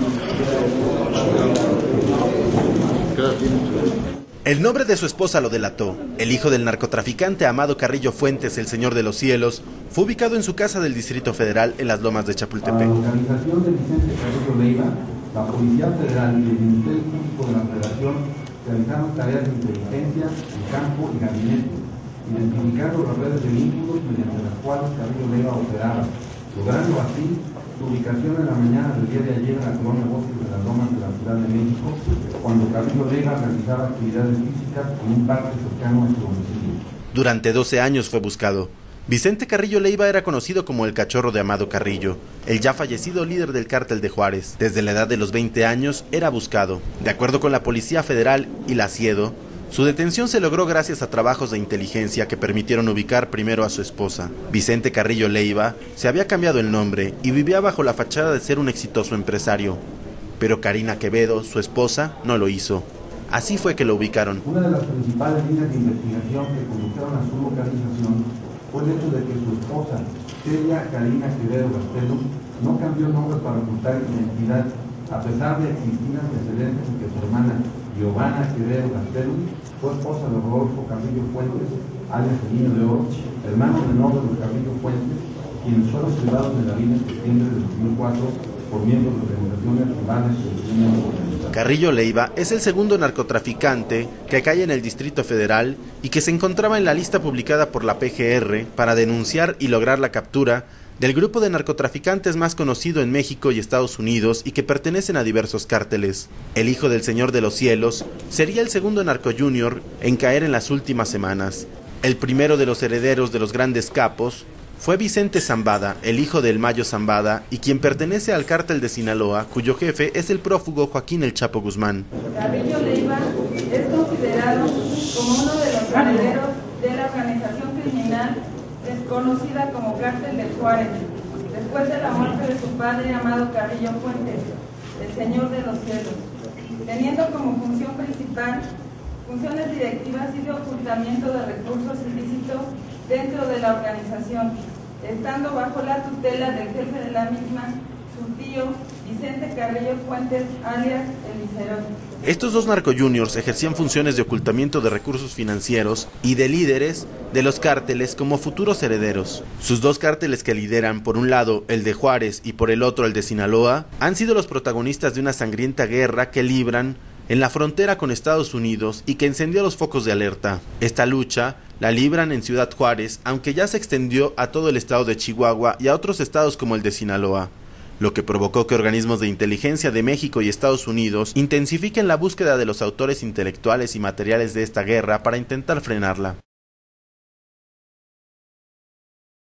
El nombre de su esposa lo delató. El hijo del narcotraficante Amado Carrillo Fuentes, el Señor de los Cielos, fue ubicado en su casa del Distrito Federal en las Lomas de Chapultepec. Para la organización de Vicente Carrillo Leiva, la Policía Federal y el Ministerio Público de la Federación realizaron tareas de inteligencia en campo y gabinete, identificando las redes de vínculos mediante las cuales Carrillo Leiva operaba, logrando así su ubicación en la mañana del día de ayer en la colonia Bosques de las Lomas de la Ciudad de México, cuando Carrillo Leiva realizaba actividades físicas en un parque cercano a su domicilio. Durante 12 años fue buscado. Vicente Carrillo Leiva era conocido como el cachorro de Amado Carrillo, el ya fallecido líder del cártel de Juárez. Desde la edad de los 20 años era buscado. De acuerdo con la Policía Federal y la CIEDO, su detención se logró gracias a trabajos de inteligencia que permitieron ubicar primero a su esposa. Vicente Carrillo Leiva se había cambiado el nombre y vivía bajo la fachada de ser un exitoso empresario. Pero Karina Quevedo, su esposa, no lo hizo. Así fue que lo ubicaron. Una de las principales líneas de investigación que condujeron a su localización fue el hecho de que su esposa, Celia Karina Quevedo Gastelum, no cambió nombre para ocultar identidad, a pesar de existir antecedentes en que su hermana Giovanna Quevedo Gastelum fue esposa de Rodolfo Carrillo Fuentes, alias el Niño de Oro, hermano menor de los Carrillo Fuentes, quienes fueron privados de la vida en septiembre de 2004 por miembros de organizaciones rivales del crimen organizado. Carrillo Leiva es el segundo narcotraficante que cae en el Distrito Federal y que se encontraba en la lista publicada por la PGR para denunciar y lograr la captura del grupo de narcotraficantes más conocido en México y Estados Unidos y que pertenecen a diversos cárteles. El hijo del Señor de los Cielos sería el segundo narco junior en caer en las últimas semanas. El primero de los herederos de los grandes capos fue Vicente Zambada, el hijo del Mayo Zambada, y quien pertenece al cártel de Sinaloa, cuyo jefe es el prófugo Joaquín El Chapo Guzmán. Carrillo Leiva es considerado como uno de los herederos de la organización criminal desconocida como Cártel de Juárez, después de la muerte de su padre Amado Carrillo Fuentes, el Señor de los Cielos, teniendo como función principal funciones directivas y de ocultamiento de recursos ilícitos dentro de la organización, estando bajo la tutela del jefe de la misma, su tío Vicente Carrillo Fuentes, alias El Vicerón. Estos dos narco juniors ejercían funciones de ocultamiento de recursos financieros y de líderes de los cárteles como futuros herederos. Sus dos cárteles que lideran, por un lado el de Juárez y por el otro el de Sinaloa, han sido los protagonistas de una sangrienta guerra que libran en la frontera con Estados Unidos y que encendió los focos de alerta. Esta lucha la libran en Ciudad Juárez, aunque ya se extendió a todo el estado de Chihuahua y a otros estados como el de Sinaloa, lo que provocó que organismos de inteligencia de México y Estados Unidos intensifiquen la búsqueda de los autores intelectuales y materiales de esta guerra para intentar frenarla.